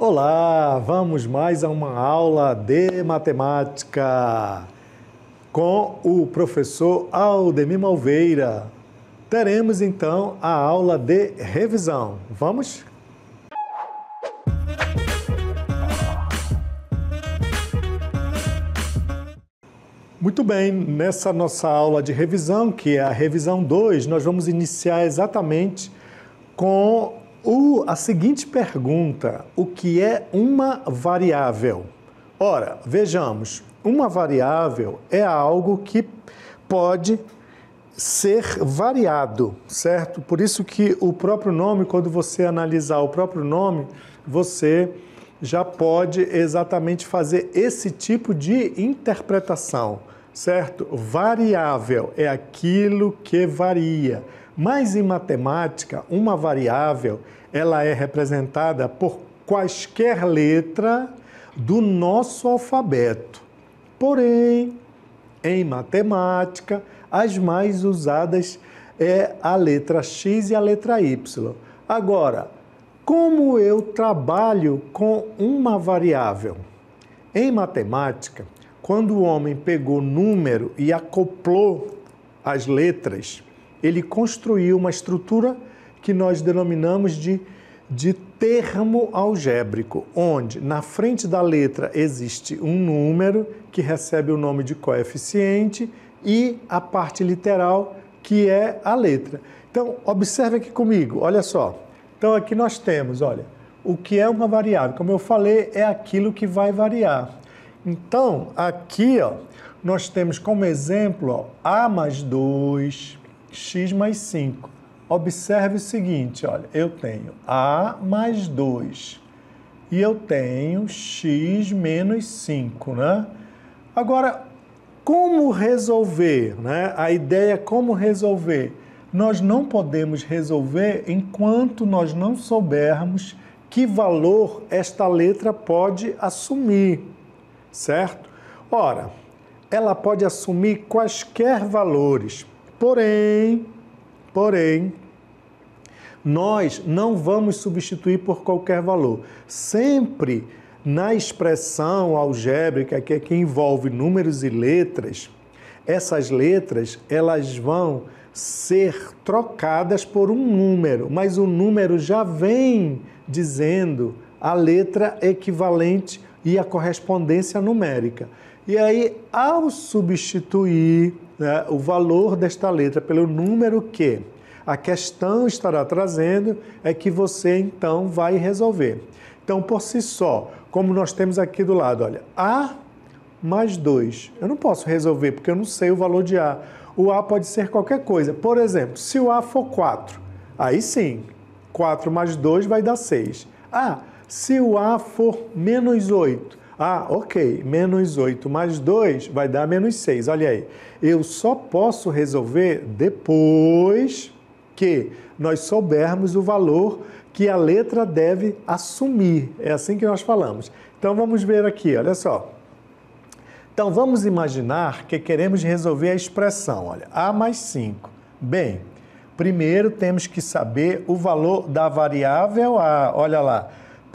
Olá, vamos mais a uma aula de matemática com o professor Aldemir Malveira. Teremos então a aula de revisão. Vamos? Muito bem, nessa nossa aula de revisão, que é a revisão 2, nós vamos iniciar exatamente com a seguinte pergunta: o que é uma variável? Ora, vejamos, uma variável é algo que pode ser variado, certo? Por isso que o próprio nome, quando você analisar o próprio nome, você já pode exatamente fazer esse tipo de interpretação, certo? Variável é aquilo que varia. Mas em matemática, uma variável, ela é representada por quaisquer letra do nosso alfabeto. Porém, em matemática, as mais usadas é a letra X e a letra Y. Agora, como eu trabalho com uma variável? Em matemática, quando o homem pegou número e acoplou as letras, ele construiu uma estrutura que nós denominamos de termo algébrico, onde na frente da letra existe um número que recebe o nome de coeficiente e a parte literal, que é a letra. Então, observe aqui comigo, olha só. Então, aqui nós temos, olha, o que é uma variável? Como eu falei, é aquilo que vai variar. Então, aqui, ó, nós temos como exemplo, ó, A mais 2, X mais 5. Observe o seguinte, olha, eu tenho A mais 2 e eu tenho X menos 5, né? Agora, como resolver, né? A ideia é como resolver. Nós não podemos resolver enquanto nós não soubermos que valor esta letra pode assumir, certo? Ora, ela pode assumir quaisquer valores, porém, nós não vamos substituir por qualquer valor. Sempre na expressão algébrica, que é que envolve números e letras, essas letras elas vão ser trocadas por um número, mas o número já vem dizendo a letra equivalente e a correspondência numérica. E aí, ao substituir, né, o valor desta letra pelo número que a questão estará trazendo, é que você então vai resolver. Então, por si só, como nós temos aqui do lado, olha, A mais 2. Eu não posso resolver porque eu não sei o valor de A. O A pode ser qualquer coisa. Por exemplo, se o A for 4, aí sim, 4 mais 2 vai dar 6. Ah, se o A for menos 8, ok, menos 8 mais 2 vai dar menos 6. Olha aí, eu só posso resolver depois que nós soubermos o valor que a letra deve assumir. É assim que nós falamos. Então, vamos ver aqui, olha só. Então, vamos imaginar que queremos resolver a expressão, olha, A mais 5. Bem, primeiro temos que saber o valor da variável A. Olha lá,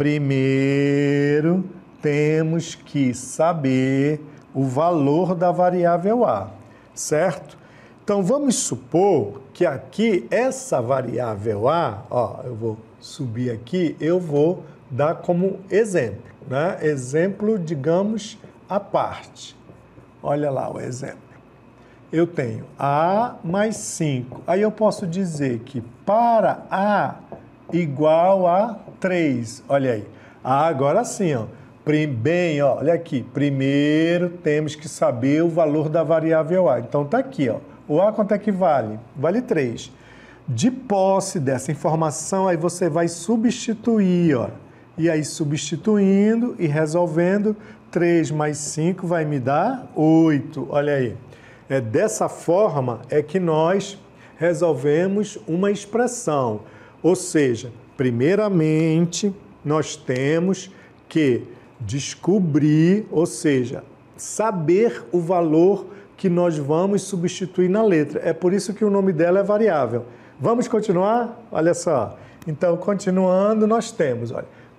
primeiro temos que saber o valor da variável A, certo? Então, vamos supor que aqui, essa variável A, ó, eu vou subir aqui, eu vou dar como exemplo, né? Exemplo, digamos, a parte. Olha lá o exemplo. Eu tenho A mais 5. Aí eu posso dizer que para A igual a 3. Olha aí. Agora sim, ó. Bem, ó, olha aqui. Primeiro temos que saber o valor da variável A. Então tá aqui, ó. O A quanto é que vale? Vale 3. De posse dessa informação, aí você vai substituir, ó. E aí, substituindo e resolvendo, 3 mais 5 vai me dar 8. Olha aí. É dessa forma é que nós resolvemos uma expressão. Ou seja, primeiramente, nós temos que descobrir, ou seja, saber o valor que nós vamos substituir na letra. É por isso que o nome dela é variável. Vamos continuar? Olha só. Então, continuando, nós temos, olha,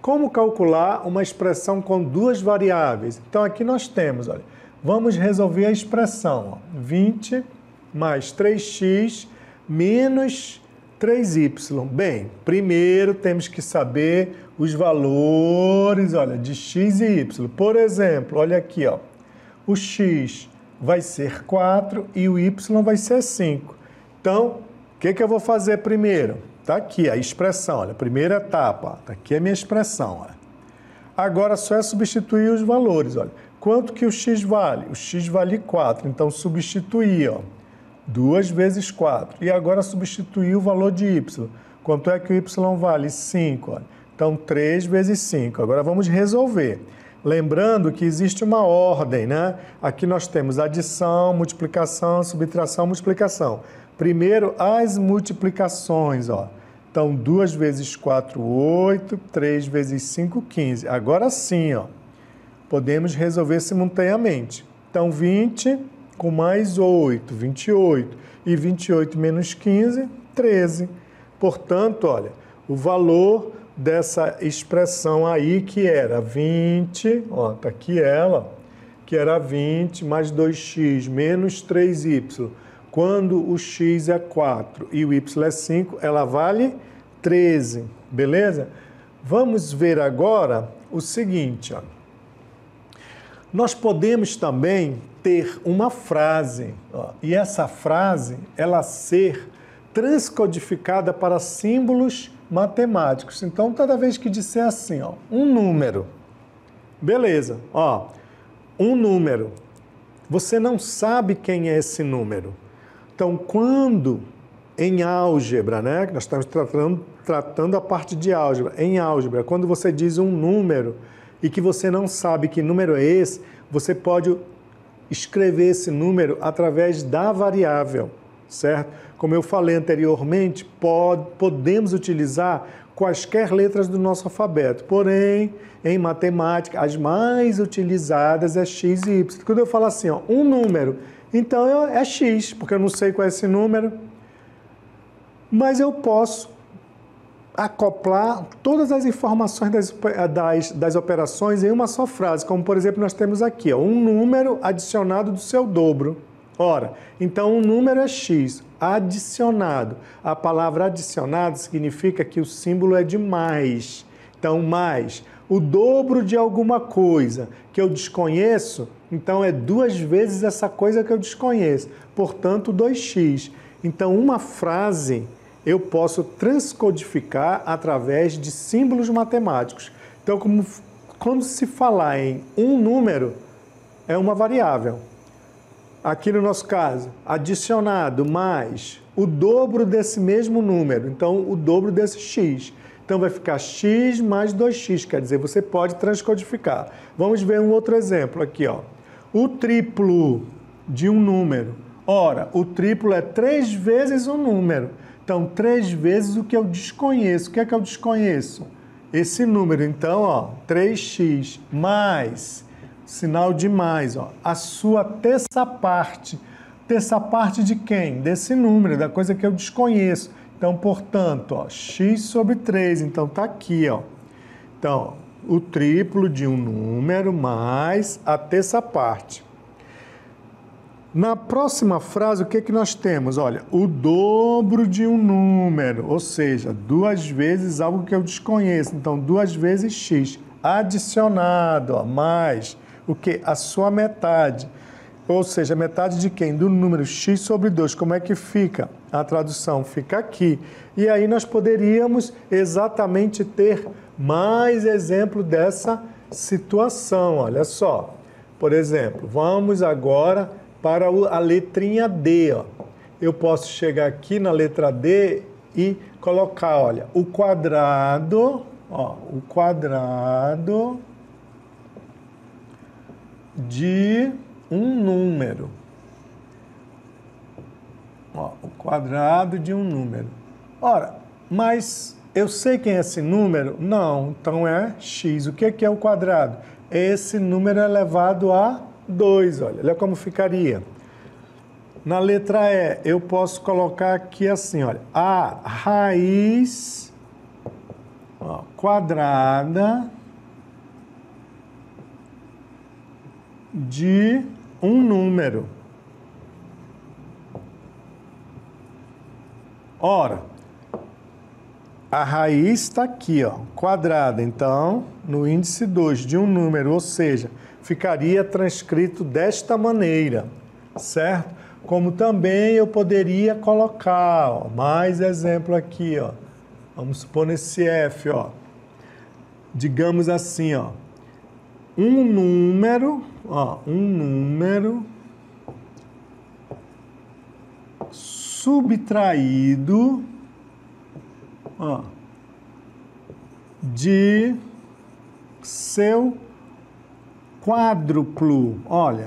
Como calcular uma expressão com duas variáveis? Então, aqui nós temos, olha, vamos resolver a expressão, ó, 20 mais 3x menos 3y. Bem, primeiro temos que saber os valores, olha, de x e y. Por exemplo, olha aqui, ó, o x vai ser 4 e o y vai ser 5. Então, o que eu vou fazer primeiro? Está aqui a expressão, olha, primeira etapa, está aqui a minha expressão. Olha. Agora só é substituir os valores. Olha. Quanto que o x vale? O x vale 4, então substituir, ó, 2 vezes 4. E agora substituir o valor de y. Quanto é que o y vale? 5. Olha. Então 3 vezes 5. Agora vamos resolver. Lembrando que existe uma ordem, né? Aqui nós temos adição, multiplicação, subtração, multiplicação. Primeiro, as multiplicações, ó. Então, 2 vezes 4, 8, 3 vezes 5, 15. Agora sim, ó, podemos resolver simultaneamente. Então, 20 com mais 8, 28. E 28 menos 15, 13. Portanto, olha, o valor dessa expressão aí, que era 20, ó, tá aqui ela, que era 20 mais 2x menos 3y. Quando o x é 4 e o y é 5, ela vale 13, beleza? Vamos ver agora o seguinte, ó. Nós podemos também ter uma frase, ó, e essa frase, ela ser transcodificada para símbolos matemáticos. Então, toda vez que disser assim, ó, um número, beleza, ó, um número, você não sabe quem é esse número. Então, quando em álgebra, né, nós estamos tratando a parte de álgebra, em álgebra, quando você diz um número e que você não sabe que número é esse, você pode escrever esse número através da variável, certo? Como eu falei anteriormente, podemos utilizar quaisquer letras do nosso alfabeto, porém, em matemática, as mais utilizadas é x e y. Quando eu falo assim, ó, um número, então é x, porque eu não sei qual é esse número, mas eu posso acoplar todas as informações das operações em uma só frase, como por exemplo nós temos aqui, ó, um número adicionado do seu dobro. Ora, então um número é x, adicionado. A palavra adicionado significa que o símbolo é de mais. Então, mais. O dobro de alguma coisa que eu desconheço, então é 2 vezes essa coisa que eu desconheço. Portanto, 2x. Então, uma frase eu posso transcodificar através de símbolos matemáticos. Então, quando se falar em um número, é uma variável. Aqui no nosso caso, adicionado mais o dobro desse mesmo número, então o dobro desse x. Então vai ficar x mais 2x, quer dizer, você pode transcodificar. Vamos ver um outro exemplo aqui, ó. O triplo de um número. Ora, o triplo é 3 vezes um número. Então, 3 vezes o que eu desconheço. O que é que eu desconheço? Esse número. Então, ó, 3x mais... sinal de mais, ó, a sua terça parte. Terça parte de quem? Desse número, da coisa que eu desconheço. Então, portanto, ó, x sobre 3. Então, tá aqui, ó. Então, o triplo de um número mais a terça parte. Na próxima frase, o que que nós temos? Olha, o dobro de um número, ou seja, 2 vezes algo que eu desconheço. Então, 2 vezes x. Adicionado, ó, mais... o que? A sua metade. Ou seja, metade de quem? Do número x sobre 2. Como é que fica? A tradução fica aqui. E aí nós poderíamos exatamente ter mais exemplo dessa situação. Olha só. Por exemplo, vamos agora para a letrinha D. Ó. Eu posso chegar aqui na letra D e colocar, olha, o quadrado, ó, o quadrado de um número. Ó, o quadrado de um número. Ora, mas eu sei quem é esse número? Não, então é x. O que é o quadrado? Esse número elevado a 2. Olha como ficaria. Na letra E, eu posso colocar aqui assim, olha, a raiz quadrada de um número. Ora, a raiz está aqui, ó, quadrada. Então, no índice 2 de um número, ou seja, ficaria transcrito desta maneira, certo? Como também eu poderia colocar, ó, mais exemplo aqui, ó. Vamos supor nesse F, ó. Digamos assim, ó. Um número subtraído, ó, de seu quádruplo.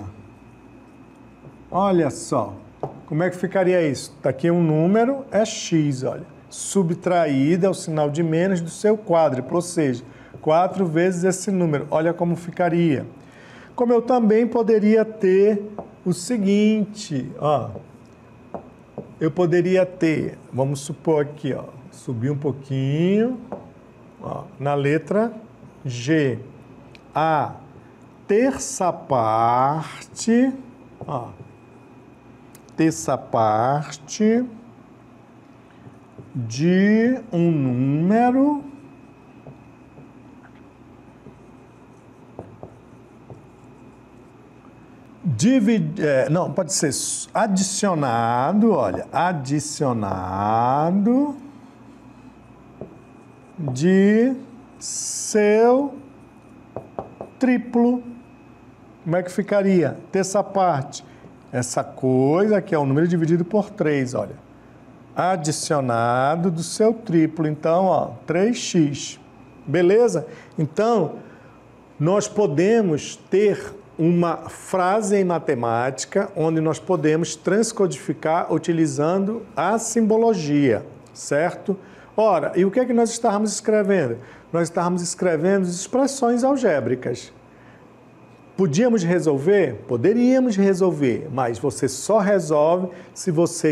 Olha só. Como é que ficaria isso? Está aqui um número, é x, olha. Subtraído é o sinal de menos do seu quádruplo, ou seja, 4 vezes esse número. Olha como ficaria. Como eu também poderia ter o seguinte, ó. Eu poderia ter, vamos supor aqui, ó, subir um pouquinho, ó, na letra G, a terça parte, ó, terça parte de um número não, pode ser adicionado, olha, adicionado de seu triplo. Como é que ficaria? Terça parte. Essa coisa que é o número dividido por 3, olha. Adicionado do seu triplo. Então, ó, 3x. Beleza? Então, nós podemos ter uma frase em matemática onde nós podemos transcodificar utilizando a simbologia, certo? Ora, e o que é que nós estávamos escrevendo? Nós estávamos escrevendo expressões algébricas. Podíamos resolver? Poderíamos resolver, mas você só resolve se você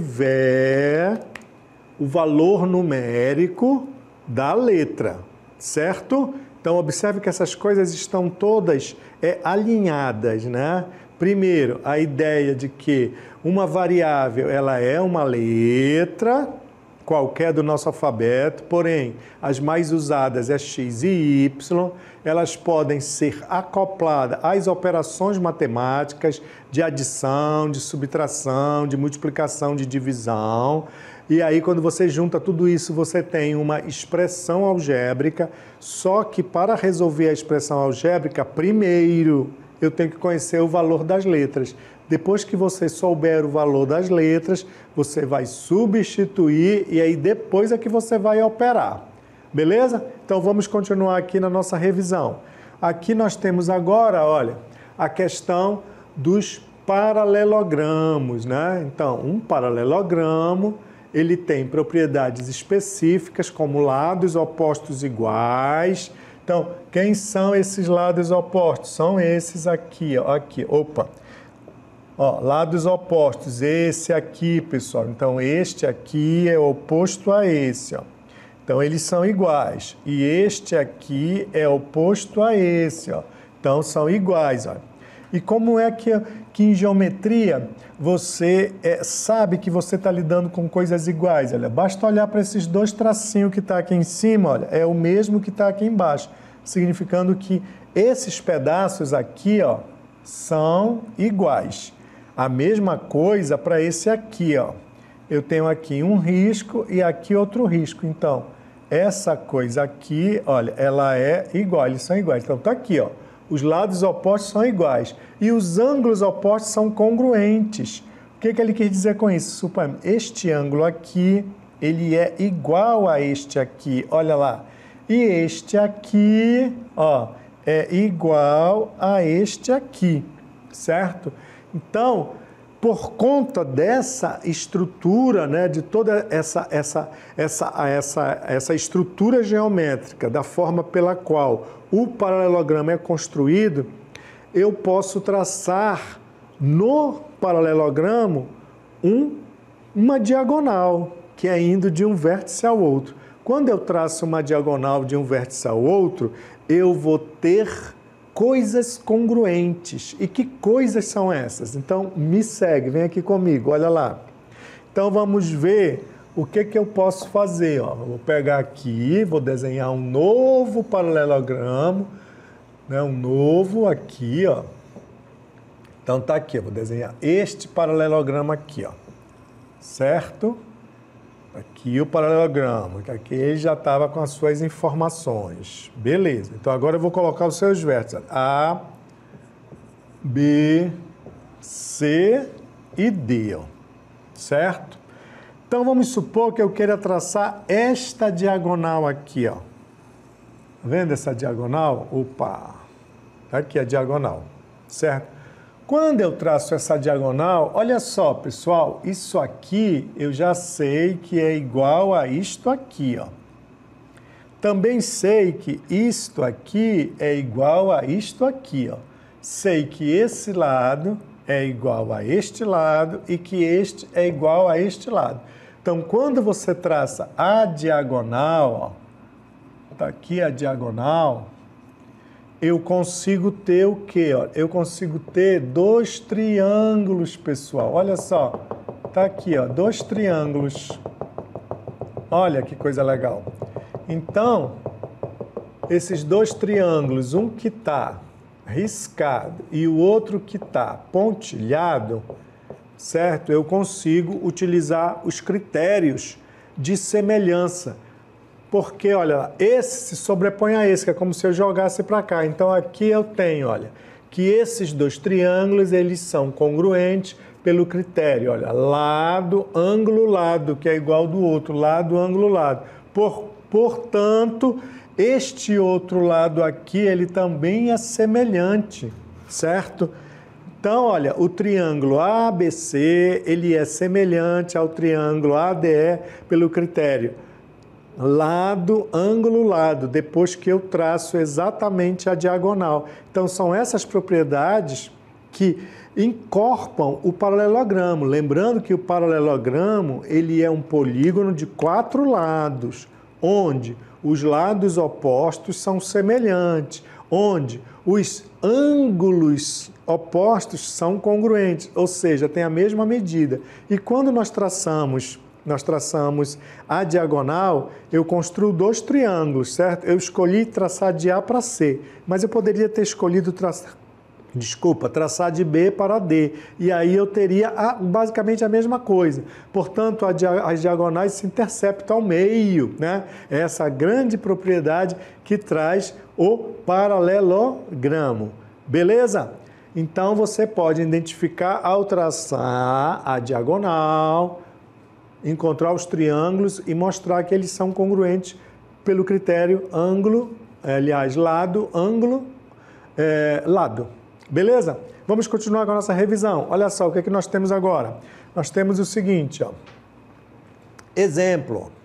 tiver o valor numérico da letra, certo? Então, observe que essas coisas estão todas alinhadas, né? Primeiro, a ideia de que uma variável ela é uma letra qualquer do nosso alfabeto, porém, as mais usadas é x e y, elas podem ser acopladas às operações matemáticas de adição, de subtração, de multiplicação, de divisão. E aí, quando você junta tudo isso, você tem uma expressão algébrica, só que para resolver a expressão algébrica, primeiro eu tenho que conhecer o valor das letras. Depois que você souber o valor das letras, você vai substituir e aí depois é que você vai operar. Beleza? Então vamos continuar aqui na nossa revisão. Aqui nós temos agora, olha, a questão dos paralelogramos, né? Então, um paralelogramo, ele tem propriedades específicas como lados opostos iguais. Então, quem são esses lados opostos? São esses aqui, ó, aqui, opa. Ó, lados opostos, esse aqui, pessoal. Então, este aqui é oposto a esse, ó. Então, eles são iguais. E este aqui é oposto a esse, ó. Então, são iguais, ó. E como é que em geometria você sabe que você está lidando com coisas iguais? Olha, basta olhar para esses dois tracinhos que está aqui em cima, olha, é o mesmo que está aqui embaixo, significando que esses pedaços aqui, ó, são iguais. A mesma coisa para esse aqui, ó. Eu tenho aqui um risco e aqui outro risco. Então, essa coisa aqui, olha, ela é igual, eles são iguais. Então, tá aqui, ó. Os lados opostos são iguais. E os ângulos opostos são congruentes. O que ele quer dizer com isso? Suponhamos, este ângulo aqui, ele é igual a este aqui. Olha lá. E este aqui, ó, é igual a este aqui. Certo? Então, por conta dessa estrutura, né, de toda essa estrutura geométrica, da forma pela qual o paralelogramo é construído, eu posso traçar no paralelogramo uma diagonal, que é indo de um vértice ao outro. Quando eu traço uma diagonal de um vértice ao outro, eu vou ter coisas congruentes. E que coisas são essas? Então, me segue, vem aqui comigo, olha lá. Então, vamos ver o que eu posso fazer. Ó. Vou pegar aqui, vou desenhar um novo paralelogramo, né? Um novo aqui, ó. Então, tá aqui, eu vou desenhar este paralelogramo aqui, ó. Certo? Aqui o paralelogramo, que aqui ele já estava com as suas informações. Beleza. Então, agora eu vou colocar os seus vértices. A, B, C e D, ó. Certo? Então, vamos supor que eu queira traçar esta diagonal aqui, ó. Tá vendo essa diagonal? Opa! Tá aqui a diagonal, certo? Quando eu traço essa diagonal, olha só, pessoal, isso aqui eu já sei que é igual a isto aqui, ó. Também sei que isto aqui é igual a isto aqui, ó. Sei que esse lado é igual a este lado e que este é igual a este lado. Então, quando você traça a diagonal, ó, tá aqui a diagonal, eu consigo ter o quê? Ó? Eu consigo ter dois triângulos, pessoal. Olha só, tá aqui, ó, dois triângulos. Olha que coisa legal. Então, esses dois triângulos, um que está riscado e o outro que está pontilhado, certo? Eu consigo utilizar os critérios de semelhança. Porque, olha, esse se sobrepõe a esse, que é como se eu jogasse para cá. Então, aqui eu tenho, olha, que esses dois triângulos, eles são congruentes pelo critério, olha, lado, ângulo, lado, que é igual do outro, lado, ângulo, lado. Portanto, este outro lado aqui, ele também é semelhante, certo? Então, olha, o triângulo ABC, ele é semelhante ao triângulo ADE pelo critério lado, ângulo, lado, depois que eu traço exatamente a diagonal. Então, são essas propriedades que encorpam o paralelogramo. Lembrando que o paralelogramo, ele é um polígono de 4 lados, onde os lados opostos são semelhantes, onde os ângulos opostos são congruentes, ou seja, tem a mesma medida. E quando nós traçamos a diagonal, eu construo dois triângulos, certo? Eu escolhi traçar de A para C, mas eu poderia ter escolhido traçar de B para D, e aí eu teria basicamente a mesma coisa. Portanto, as diagonais se interceptam ao meio, né? Essa grande propriedade que traz o paralelogramo. Beleza? Então, você pode identificar ao traçar a diagonal, encontrar os triângulos e mostrar que eles são congruentes pelo critério ângulo, lado, ângulo, lado. Beleza? Vamos continuar com a nossa revisão. Olha só o que é que nós temos agora. Nós temos o seguinte, ó. Exemplo.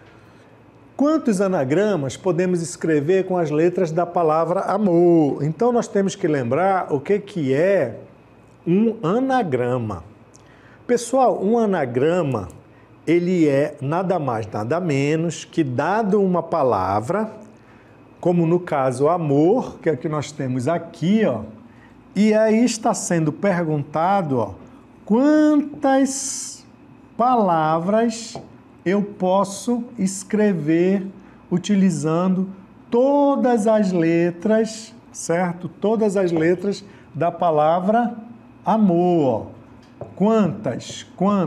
Quantos anagramas podemos escrever com as letras da palavra amor? Então, nós temos que lembrar o que é um anagrama. Pessoal, um anagrama, ele é nada mais, nada menos que, dado uma palavra, como no caso amor, que é o que nós temos aqui, ó, e aí está sendo perguntado, ó, quantas palavras eu posso escrever utilizando todas as letras, certo? Todas as letras da palavra amor. Quantas?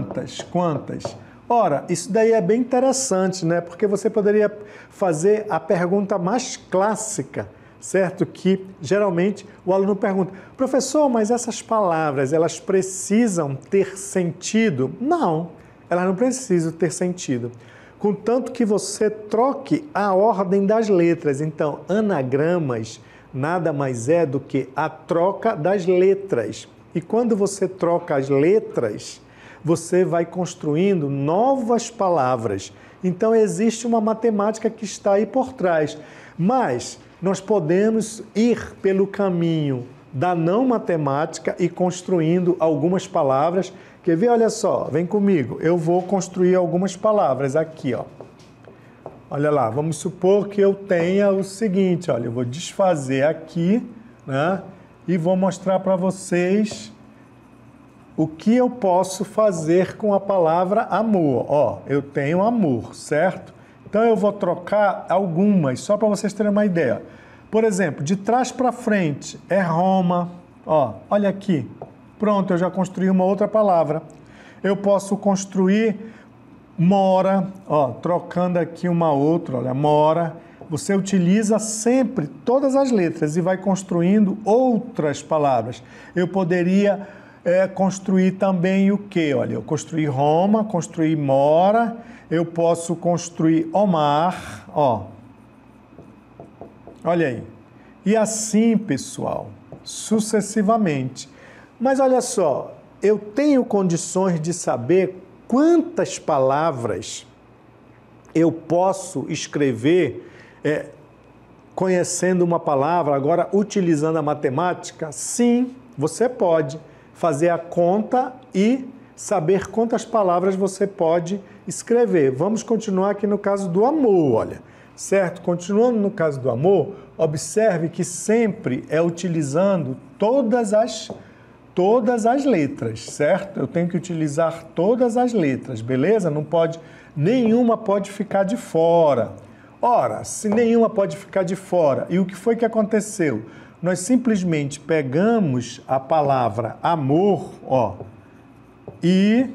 Ora, isso daí é bem interessante, né? Porque você poderia fazer a pergunta mais clássica, certo? Que geralmente o aluno pergunta: professor, mas essas palavras, elas precisam ter sentido? Não, elas não precisam ter sentido. Contanto que você troque a ordem das letras. Então, anagramas nada mais é do que a troca das letras. E quando você troca as letras, você vai construindo novas palavras. Então, existe uma matemática que está aí por trás. Mas nós podemos ir pelo caminho da não matemática e construindo algumas palavras. Quer ver? Olha só, vem comigo. Eu vou construir algumas palavras aqui, ó. Olha lá, vamos supor que eu tenha o seguinte, olha, eu vou desfazer aqui, né? E vou mostrar para vocês o que eu posso fazer com a palavra amor. Ó, eu tenho amor, certo? Então eu vou trocar algumas, só para vocês terem uma ideia. Por exemplo, de trás para frente é Roma. Ó, olha aqui. Pronto, eu já construí uma outra palavra. Eu posso construir mora, ó, trocando aqui uma outra, olha, mora. Você utiliza sempre todas as letras e vai construindo outras palavras. Eu poderia construir também o quê? Olha, eu construí Roma, construí mora, eu posso construir Omar, ó. Olha aí. E assim, pessoal, sucessivamente. Mas olha só, eu tenho condições de saber quantas palavras eu posso escrever conhecendo uma palavra, agora utilizando a matemática? Sim, você pode fazer a conta e saber quantas palavras você pode escrever. Vamos continuar aqui no caso do amor, olha, certo? Continuando no caso do amor, observe que sempre é utilizando todas as letras, certo? Eu tenho que utilizar todas as letras, beleza? Não pode, nenhuma pode ficar de fora. Ora, se nenhuma pode ficar de fora, e o que foi que aconteceu? Nós simplesmente pegamos a palavra amor, ó, e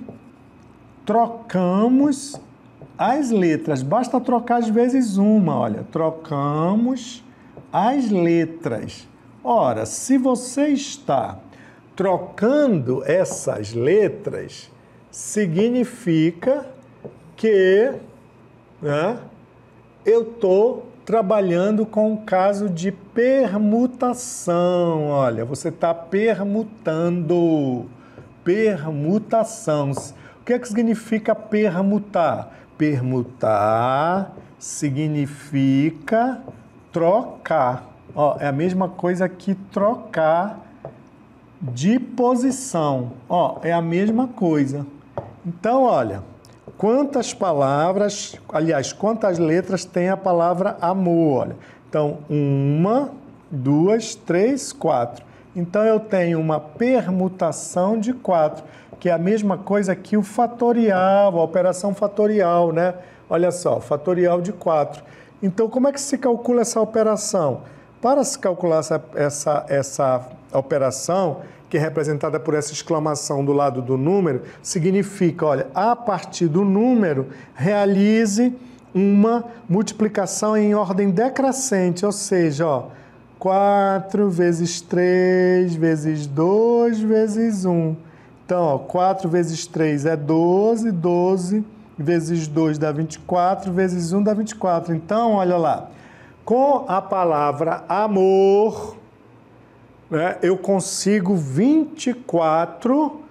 trocamos as letras. Basta trocar às vezes uma, olha, trocamos as letras. Ora, se você está trocando essas letras, significa que, né, eu estou trabalhando com o caso de permutação. Olha, você está permutando. Permutação. O que é que significa permutar? Permutar significa trocar. Ó, é a mesma coisa que trocar de posição. Ó, é a mesma coisa. Então, olha, quantas palavras, aliás, quantas letras tem a palavra amor? Olha, então, 1, 2, 3, 4. Então, eu tenho uma permutação de 4, que é a mesma coisa que o fatorial, a operação fatorial, né? Olha só, fatorial de 4. Então, como é que se calcula essa operação? Para se calcular essa operação, que é representada por essa exclamação do lado do número, significa, olha, a partir do número, realize uma multiplicação em ordem decrescente, ou seja, ó, 4 vezes 3 vezes 2 vezes 1. Então, ó, 4 vezes 3 é 12, 12 vezes 2 dá 24, vezes 1 dá 24. Então, olha lá, com a palavra amor, né, eu consigo 24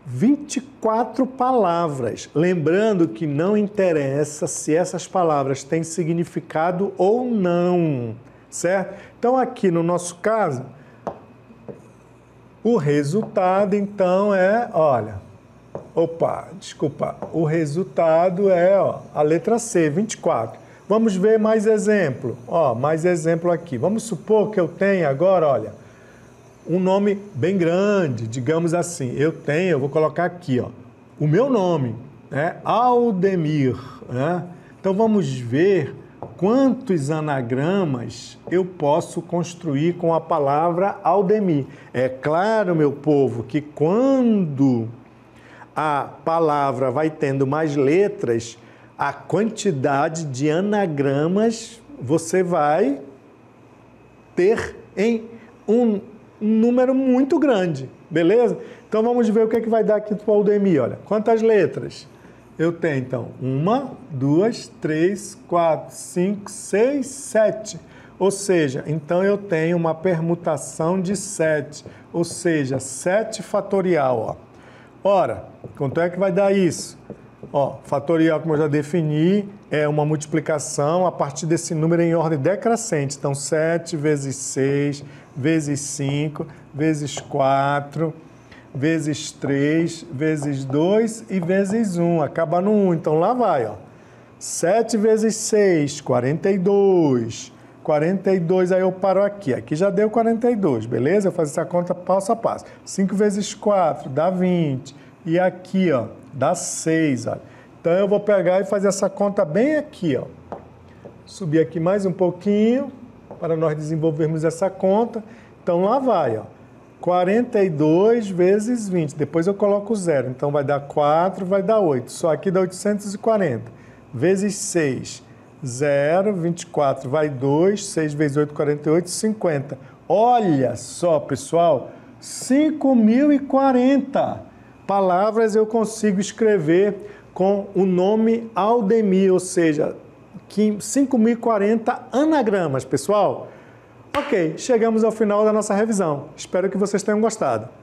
palavras. Lembrando que não interessa se essas palavras têm significado ou não, certo? Então, aqui no nosso caso, o resultado, então, é, olha, o resultado é, ó, a letra C, 24. Vamos ver mais exemplo, ó, mais exemplo aqui. Vamos supor que eu tenha agora, olha, um nome bem grande, digamos assim. Eu vou colocar aqui, ó, o meu nome, né? Aldemir, né? Então vamos ver quantos anagramas eu posso construir com a palavra Aldemir. É claro, meu povo, que quando a palavra vai tendo mais letras, a quantidade de anagramas você vai ter em um número muito grande, beleza? Então vamos ver o que é que vai dar aqui para o Aldemir. Olha, quantas letras? Eu tenho, então, 1, 2, 3, 4, 5, 6, 7. Ou seja, então eu tenho uma permutação de 7, ou seja, 7 fatorial, ó. Ora, quanto é que vai dar isso? Ó, fatorial, como eu já defini, é uma multiplicação a partir desse número em ordem decrescente. Então, 7 vezes 6, vezes 5, vezes 4, vezes 3, vezes 2 e vezes 1. Acaba no 1. Então, lá vai, ó. 7 vezes 6, 42. 42, aí eu paro aqui. Aqui já deu 42, beleza? Eu faço essa conta passo a passo. 5 vezes 4 dá 20. E aqui, ó, dá 6, olha. Então eu vou pegar e fazer essa conta bem aqui, ó. Subir aqui mais um pouquinho para nós desenvolvermos essa conta. Então lá vai, ó. 42 vezes 20. Depois eu coloco 0. Então vai dar 4, vai dar 8. Só aqui dá 840. Vezes 6. 0, 24 vai 2, 6 vezes 8, 48, 50. Olha só, pessoal, 5.040 palavras eu consigo escrever com o nome Aldemir, ou seja, 5.040 anagramas, pessoal. Ok, chegamos ao final da nossa revisão. Espero que vocês tenham gostado.